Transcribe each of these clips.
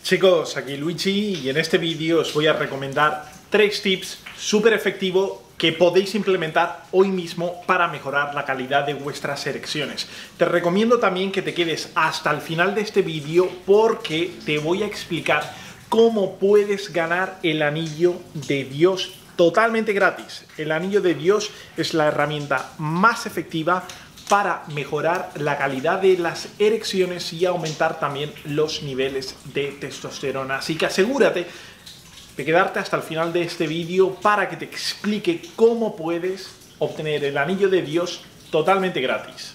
Chicos, aquí Luigi y en este vídeo os voy a recomendar 3 tips súper efectivos que podéis implementar hoy mismo para mejorar la calidad de vuestras erecciones. Te recomiendo también que te quedes hasta el final de este vídeo porque te voy a explicar cómo puedes ganar el anillo de Dios totalmente gratis. El anillo de Dios es la herramienta más efectiva para mejorar la calidad de las erecciones y aumentar también los niveles de testosterona. Así que asegúrate de quedarte hasta el final de este vídeo para que te explique cómo puedes obtener el anillo de Dios totalmente gratis.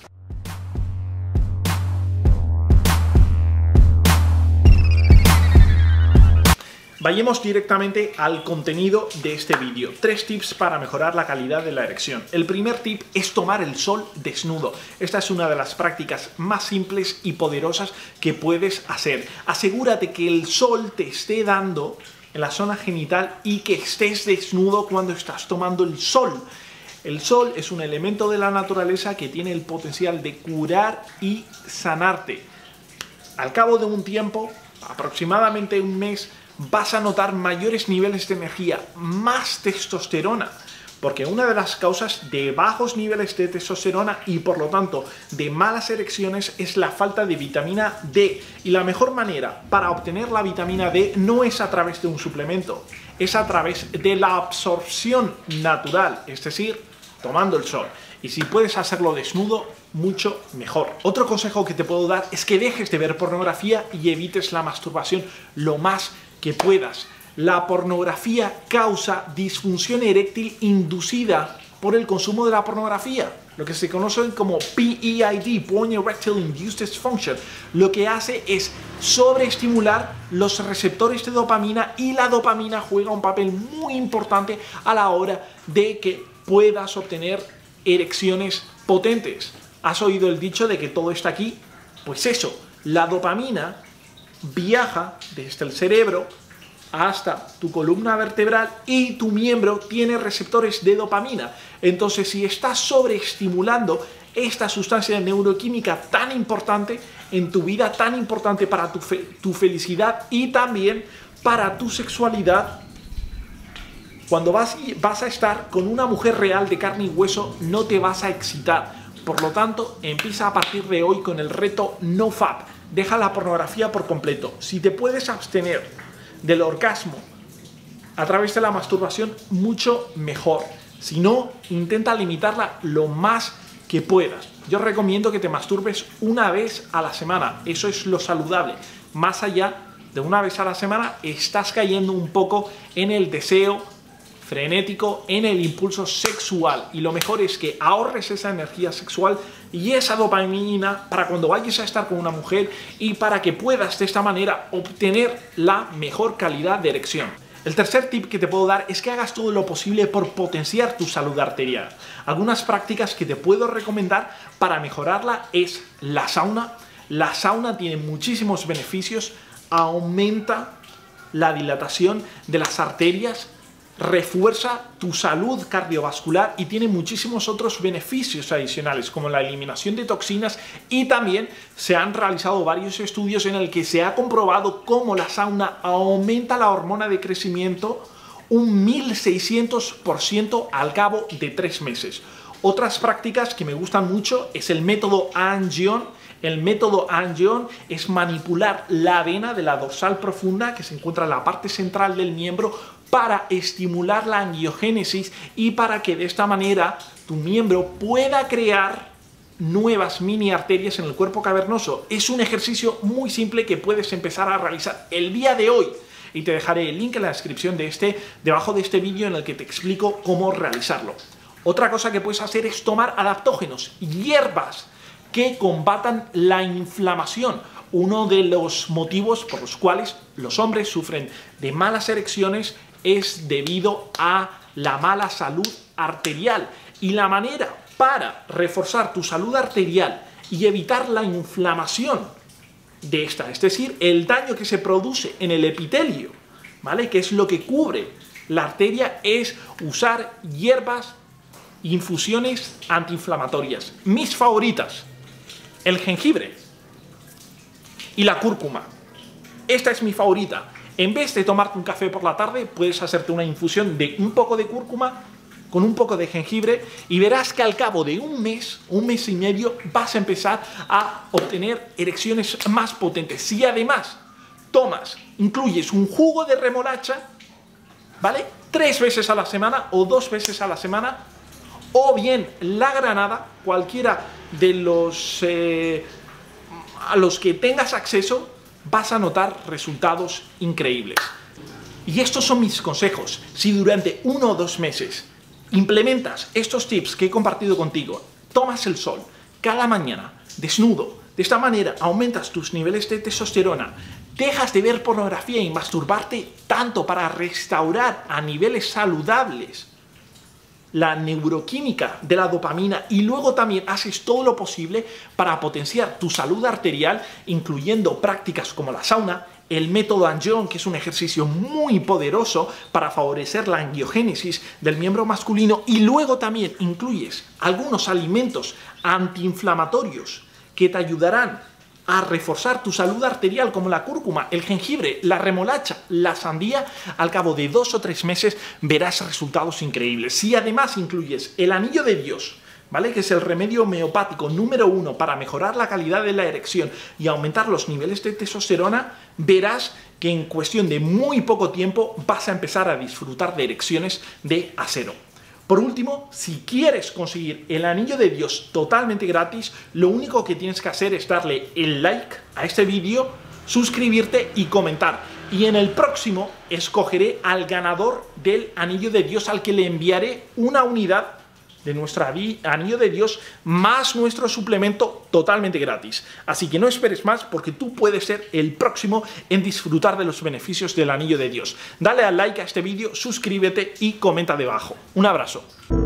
Vayamos directamente al contenido de este vídeo. 3 tips para mejorar la calidad de la erección. El primer tip es tomar el sol desnudo. Esta es una de las prácticas más simples y poderosas que puedes hacer. Asegúrate que el sol te esté dando en la zona genital y que estés desnudo cuando estás tomando el sol. El sol es un elemento de la naturaleza que tiene el potencial de curar y sanarte. Al cabo de un tiempo, aproximadamente un mes, vas a notar mayores niveles de energía, más testosterona, porque una de las causas de bajos niveles de testosterona y por lo tanto de malas erecciones es la falta de vitamina D. Y la mejor manera para obtener la vitamina D no es a través de un suplemento, es a través de la absorción natural, es decir, tomando el sol. Y si puedes hacerlo desnudo, mucho mejor. Otro consejo que te puedo dar es que dejes de ver pornografía y evites la masturbación lo más que puedas. La pornografía causa disfunción eréctil inducida por el consumo de la pornografía, lo que se conoce como PEID, Porn Erectile Induced Dysfunction. Lo que hace es sobreestimular los receptores de dopamina y la dopamina juega un papel muy importante a la hora de que puedas obtener erecciones potentes. ¿Has oído el dicho de que todo está aquí? Pues eso, la dopamina viaja desde el cerebro hasta tu columna vertebral y tu miembro tiene receptores de dopamina. Entonces, si estás sobreestimulando esta sustancia neuroquímica tan importante en tu vida, tan importante para tu felicidad y también para tu sexualidad, cuando vas a estar con una mujer real de carne y hueso, no te vas a excitar. Por lo tanto, empieza a partir de hoy con el reto NoFap. Deja la pornografía por completo. Si te puedes abstener del orgasmo a través de la masturbación, mucho mejor. Si no, intenta limitarla lo más que puedas. Yo recomiendo que te masturbes una vez a la semana. Eso es lo saludable. Más allá de una vez a la semana, estás cayendo un poco en el deseo frenético, en el impulso sexual, y lo mejor es que ahorres esa energía sexual y esa dopamina para cuando vayas a estar con una mujer y para que puedas de esta manera obtener la mejor calidad de erección. El tercer tip que te puedo dar es que hagas todo lo posible por potenciar tu salud arterial. Algunas prácticas que te puedo recomendar para mejorarla es la sauna. La sauna tiene muchísimos beneficios, aumenta la dilatación de las arterias, refuerza tu salud cardiovascular y tiene muchísimos otros beneficios adicionales como la eliminación de toxinas, y también se han realizado varios estudios en el que se ha comprobado cómo la sauna aumenta la hormona de crecimiento un 1600% al cabo de 3 meses. Otras prácticas que me gustan mucho es el método Angion. El método Angion es manipular la vena de la dorsal profunda que se encuentra en la parte central del miembro para estimular la angiogénesis y para que de esta manera tu miembro pueda crear nuevas mini arterias en el cuerpo cavernoso. Es un ejercicio muy simple que puedes empezar a realizar el día de hoy y te dejaré el link en la descripción debajo de este vídeo en el que te explico cómo realizarlo. Otra cosa que puedes hacer es tomar adaptógenos, hierbas que combatan la inflamación. Uno de los motivos por los cuales los hombres sufren de malas erecciones es debido a la mala salud arterial. Y la manera para reforzar tu salud arterial y evitar la inflamación de esta, es decir, el daño que se produce en el epitelio, ¿vale?, que es lo que cubre la arteria, es usar hierbas, infusiones antiinflamatorias. Mis favoritas: el jengibre y la cúrcuma. esta es mi favorita. En vez de tomarte un café por la tarde, puedes hacerte una infusión de un poco de cúrcuma con un poco de jengibre y verás que al cabo de un mes y medio, vas a empezar a obtener erecciones más potentes. Si además incluyes un jugo de remolacha, ¿vale? 3 veces a la semana o 2 veces a la semana, o bien la granada, cualquiera de los a los que tengas acceso, vas a notar resultados increíbles. Y estos son mis consejos. Si durante 1 o 2 meses implementas estos tips que he compartido contigo, tomas el sol cada mañana, desnudo, de esta manera aumentas tus niveles de testosterona, dejas de ver pornografía y masturbarte tanto para restaurar a niveles saludables la neuroquímica de la dopamina y luego también haces todo lo posible para potenciar tu salud arterial, incluyendo prácticas como la sauna, el método Angion, que es un ejercicio muy poderoso para favorecer la angiogénesis del miembro masculino, y luego también incluyes algunos alimentos antiinflamatorios que te ayudarán a reforzar tu salud arterial, como la cúrcuma, el jengibre, la remolacha, la sandía, al cabo de 2 o 3 meses verás resultados increíbles. Si además incluyes el anillo de Dios, ¿vale?, que es el remedio homeopático número 1 para mejorar la calidad de la erección y aumentar los niveles de testosterona, verás que en cuestión de muy poco tiempo vas a empezar a disfrutar de erecciones de acero. Por último, si quieres conseguir el anillo de Dios totalmente gratis, lo único que tienes que hacer es darle el like a este vídeo, suscribirte y comentar. Y en el próximo escogeré al ganador del anillo de Dios, al que le enviaré una unidad de nuestro anillo de Dios más nuestro suplemento totalmente gratis. Así que no esperes más, porque tú puedes ser el próximo en disfrutar de los beneficios del anillo de Dios. Dale al like a este vídeo, suscríbete y comenta debajo. Un abrazo.